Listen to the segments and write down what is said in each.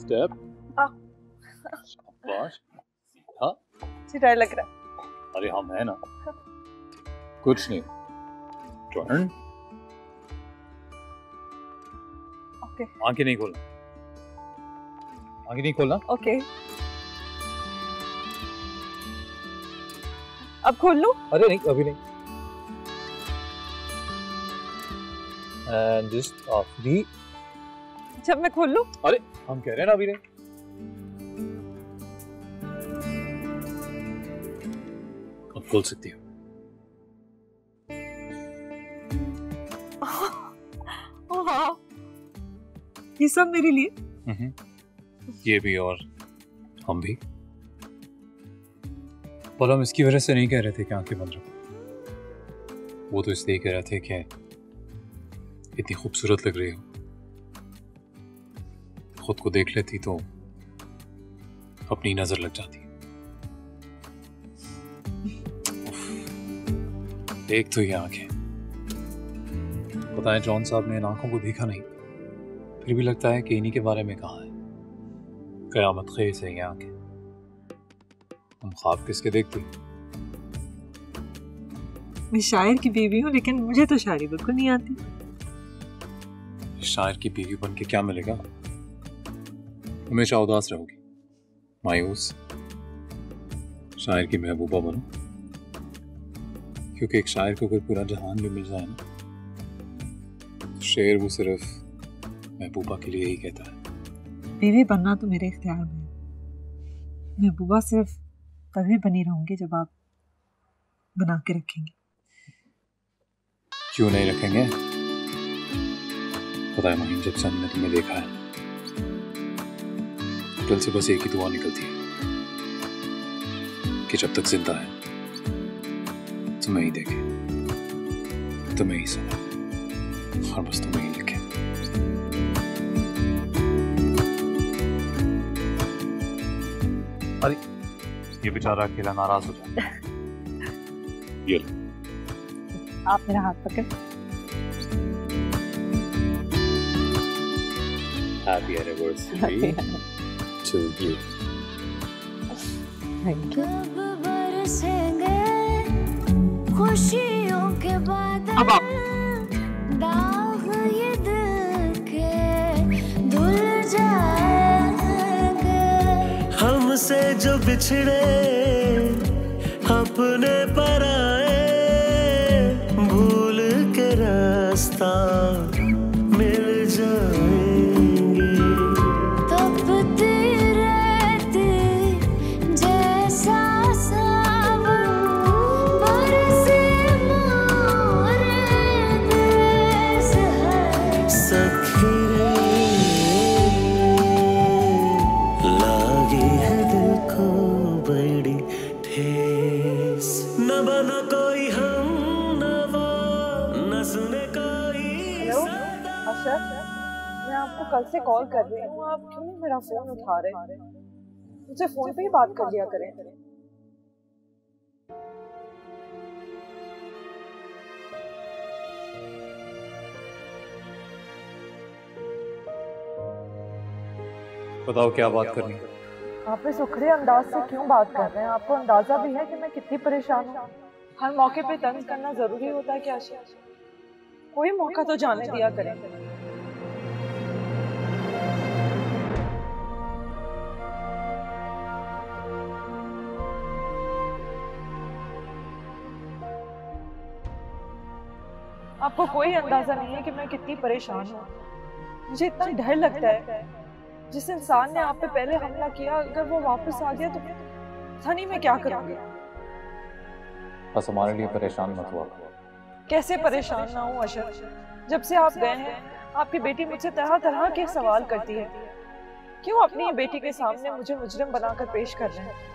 Step. शाबाश। हाँ जी डर लग रहा है। अरे हम है ना, कुछ नहीं। टर्न। ओके। आंखें नहीं खोलना, आंखें नहीं खोलना। ओके। अब खोल लूं? अरे नहीं, अभी नहीं। एंड जस्ट आखिरी। जब मैं खोल लूं? अरे हम कह रहे हैं ना अभी नहीं। अब खोल सकती हो। वाह, ये सब मेरे लिए? ये भी और हम भी। पर हम इसकी वजह से नहीं कह रहे थे कि आंखें बंद रखो, वो तो इसलिए कह रहे थे कि इतनी खूबसूरत लग रही हो, खुद को देख लेती तो अपनी नजर लग जाती। देख तो ये आंखें, पता है जॉन साहब ने इन आंखों को देखा नहीं, फिर भी लगता है कि इन्हीं के बारे में कहा है। कयामत खेज है ये आंखें। हम ख्वाब किसके देखते? मैं शायर की बीवी हूँ, लेकिन मुझे तो शायरी बिल्कुल नहीं आती। शायर की बीवी बन के क्या मिलेगा? हमेशा उदास रहोगी, मायूस। शायर की महबूबा बनो, क्योंकि एक शायर को कोई पूरा जहान भी मिल जाए ना, तो शेर वो सिर्फ महबूबा के लिए ही कहता है। बीवी बनना तो मेरे इख्तियार में है, महबूबा सिर्फ तभी बनी रहूंगी जब आप बना के रखेंगे। क्यों नहीं रखेंगे? पता है माहिम, जब से हमने तुम्हें देखा है, दिल से बस एक ही दुआ निकलती है कि जब तक जिंदा है तुम्हें ही देखे, तुम्हें ही सुने और बस तुम्हें ही लिखे। अरे ये बेचारा अकेला नाराज हो जाता है। ये लो, आप मेरा हाथ पकड़। Happy anniversary to you. Thank you. खुशियों के बाद अब आप। दाग ये दिल के धुल जाएंगे। हमसे जो बिछड़े अपने पर आए, भूल के रास्ता मिल जाएंगे। तपती रहती जैसा सावन, बरसे मोरे देश है सखी रे। लागी है दिल को बड़ी ठेस, न बना कोई हम नवा, न सुने कोई सदा। अशरफ, मैं आपको कल से कॉल कर रही हूँ, आप क्यों नहीं मेरा फोन उठा रहे? मुझसे फोन पे ही बात कर लिया करें। बताओ क्या बात करनी है? आप इस उखड़े अंदाज से क्यों बात कर रहे हैं? आपको अंदाजा भी है कि मैं कितनी परेशान हूँ? हर मौके पे तंज करना जरूरी होता है क्या? कोई मौका तो जाने दिया करें। आपको कोई अंदाजा नहीं है कि मैं कितनी परेशान हूँ। मुझे इतना डर लगता है, जिस इंसान ने आप पे पहले हमला किया, अगर वो वापस आ गया तो सनी मैं क्या करूँगी? बस हमारे लिए परेशान मत हुआ। कैसे परेशान ना हूँ अशर? जब से आप गए हैं, आपकी बेटी मुझसे तरह तरह के सवाल करती है। क्यों अपनी बेटी के सामने मुझे मुजरिम बनाकर पेश कर रहे हैं?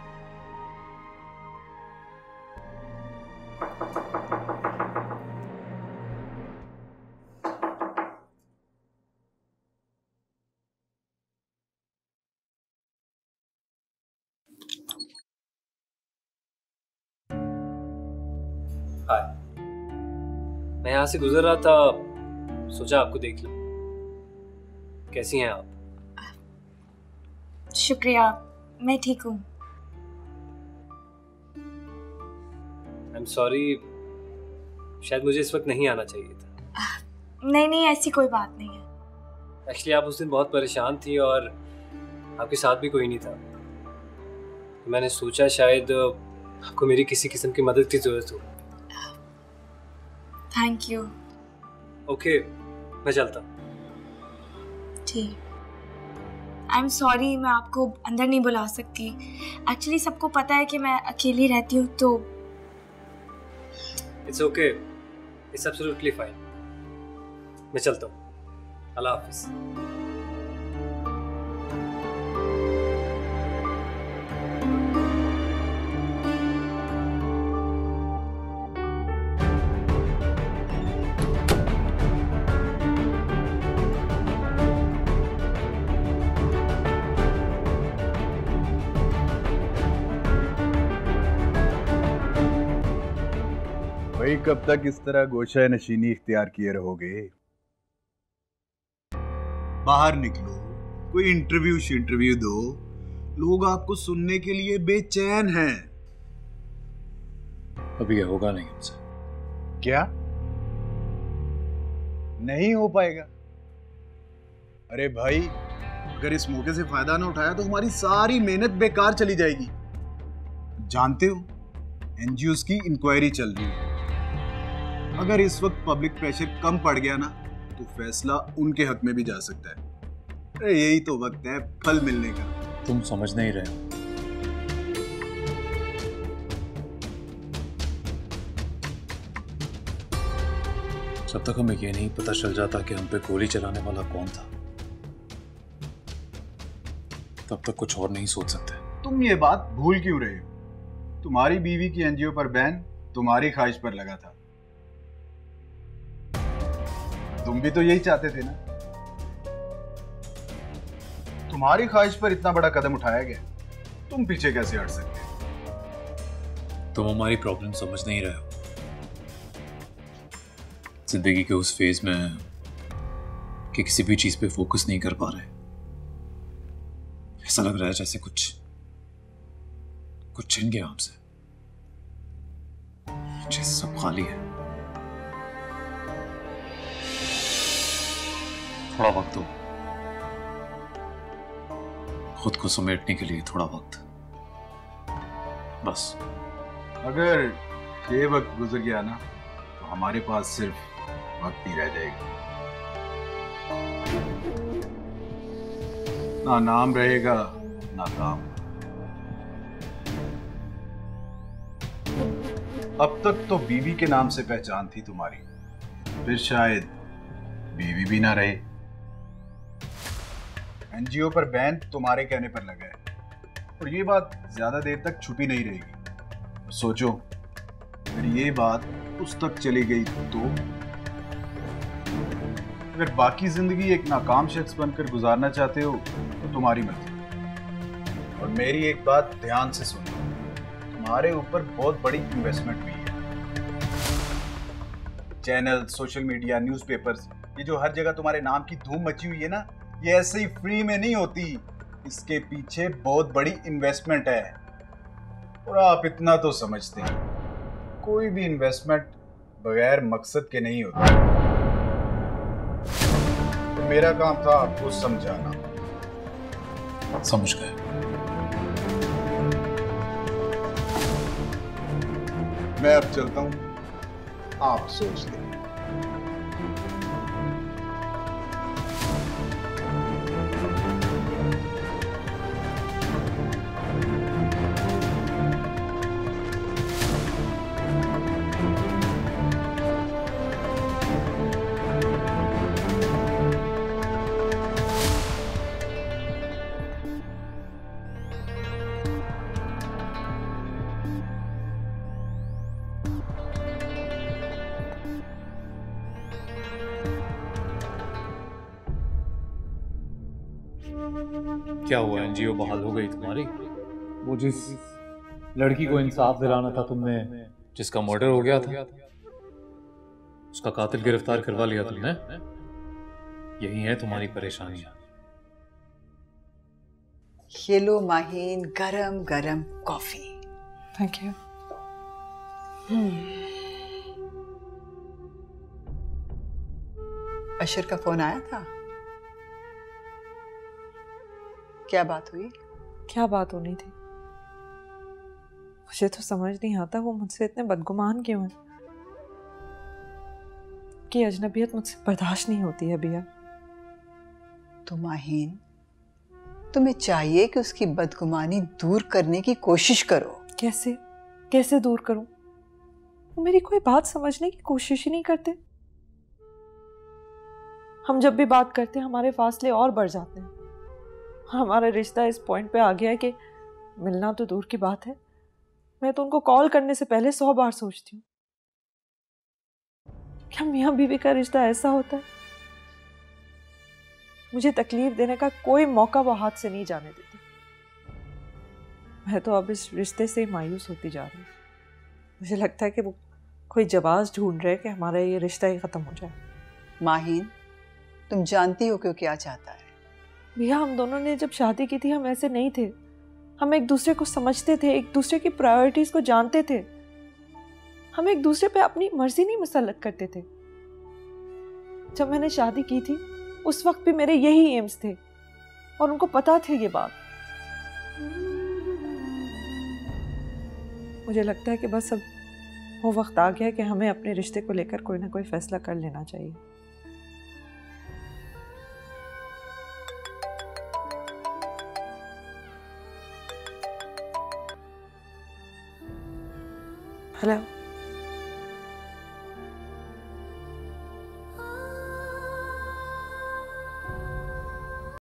हाय, मैं यहाँ से गुजर रहा था, सोचा आपको देख लूं। कैसी हैं आप? शुक्रिया, मैं ठीक हूँ। आई एम सॉरी, शायद मुझे इस वक्त नहीं आना चाहिए था। नहीं, ऐसी कोई बात नहीं है। एक्चुअली आप उस दिन बहुत परेशान थी और आपके साथ भी कोई नहीं था। तो मैंने सोचा शायद आपको मेरी किसी किस्म की मदद की ज़रूरत हो। Thank you. ओके, मैं चलता हूँ। ठीक। आई एम सॉरी, मैं आपको अंदर नहीं बुला सकती। एक्चुअली सबको पता है कि मैं अकेली रहती हूँ तो। It's okay, it's absolutely fine. मैं चलता हूँ। अल्लाह हाफिज़। भाई कब तक इस तरह गोशा नशीनी इख्तियार किए रहोगे? बाहर निकलो, कोई इंटरव्यू दो। लोग आपको सुनने के लिए बेचैन हैं। अभी ये होगा नहीं हमसे। क्या नहीं हो पाएगा? अरे भाई, अगर इस मौके से फायदा ना उठाया तो हमारी सारी मेहनत बेकार चली जाएगी। जानते हो, एनजीओस की इंक्वायरी चल रही है। अगर इस वक्त पब्लिक प्रेशर कम पड़ गया ना तो फैसला उनके हक में भी जा सकता है। अरे यही तो वक्त है फल मिलने का। तुम समझ नहीं रहे हो। जब तक हमें ये नहीं पता चल जाता कि हम पे गोली चलाने वाला कौन था, तब तक कुछ और नहीं सोच सकते। तुम ये बात भूल क्यों रहे हो? तुम्हारी बीवी की एनजीओ पर बैन तुम्हारी ख्वाहिश पर लगा था। तुम भी तो यही चाहते थे ना? तुम्हारी ख्वाहिश पर इतना बड़ा कदम उठाया गया, तुम पीछे कैसे हट सकते? तुम हमारी प्रॉब्लम समझ नहीं रहे हो। जिंदगी के उस फेज में कि किसी भी चीज पे फोकस नहीं कर पा रहे। ऐसा लग रहा है जैसे कुछ छिन गया हमसे, जैसे सब खाली है। थोड़ा वक्त दो, खुद को समेटने के लिए थोड़ा वक्त, बस। अगर ये वक्त गुजर गया ना तो हमारे पास सिर्फ वक्त ही रह जाएगा। ना नाम रहेगा ना काम। अब तक तो बीवी के नाम से पहचान थी तुम्हारी, फिर शायद बीवी भी ना रहे। एनजीओ पर बैन तुम्हारे कहने पर लगा है और ये बात ज्यादा देर तक छुपी नहीं रहेगी। सोचो, अगर ये बात उस तक चली गई तो? अगर बाकी जिंदगी एक नाकाम शख्स बनकर गुजारना चाहते हो तो तुम्हारी मर्जी। और मेरी एक बात ध्यान से सुनो, तुम्हारे ऊपर बहुत बड़ी इन्वेस्टमेंट हुई है। चैनल, सोशल मीडिया, न्यूज़पेपर्स, ये जो हर जगह तुम्हारे नाम की धूम मची हुई है ना, ये ऐसे ही फ्री में नहीं होती। इसके पीछे बहुत बड़ी इन्वेस्टमेंट है। और आप इतना तो समझते हैं, कोई भी इन्वेस्टमेंट बगैर मकसद के नहीं होता। तो मेरा काम था आपको समझाना। समझ गए। मैं अब चलता हूं, आप सोच लें। क्या हुआ, एनजीओ बहाल हो गई तुम्हारी? वो जिस लड़की को इंसाफ दिलाना था तुमने, जिसका मर्डर हो गया था, उसका कातिल गिरफ्तार करवा लिया तुमने? यही है तुम्हारी परेशानियां। ये लो माहीन, गरम गरम कॉफी। Thank you. अशर का फोन आया था? क्या बात हुई? क्या बात होनी थी? मुझे तो समझ नहीं आता वो मुझसे इतने बदगुमान क्यों है। कि अजनबियत मुझसे बर्दाश्त नहीं होती है भैया। तो माहीन, तुम्हें चाहिए कि उसकी बदगुमानी दूर करने की कोशिश करो। कैसे कैसे दूर करूं? वो मेरी कोई बात समझने की कोशिश ही नहीं करते। हम जब भी बात करते हैं हमारे फासले और बढ़ जाते हैं। हमारा रिश्ता इस पॉइंट पे आ गया है कि मिलना तो दूर की बात है, मैं तो उनको कॉल करने से पहले 100 बार सोचती हूँ। क्या मियाँ बीवी का रिश्ता ऐसा होता है? मुझे तकलीफ देने का कोई मौका वो हाथ से नहीं जाने देती। मैं तो अब इस रिश्ते से मायूस होती जा रही हूँ। मुझे लगता है कि वो कोई जवाब ढूंढ रहे हैं कि हमारा ये रिश्ता ही खत्म हो जाए। माहीन, तुम जानती हो कि वो क्या चाहता है। भैया, हम दोनों ने जब शादी की थी हम ऐसे नहीं थे। हम एक दूसरे को समझते थे, एक दूसरे की प्रायोरिटीज को जानते थे। हम एक दूसरे पे अपनी मर्जी नहीं मुसल्लत करते थे। जब मैंने शादी की थी उस वक्त भी मेरे यही एम्स थे और उनको पता थे ये बात। मुझे लगता है कि बस अब वो वक्त आ गया है कि हमें अपने रिश्ते को लेकर कोई ना कोई फैसला कर लेना चाहिए। हेलो।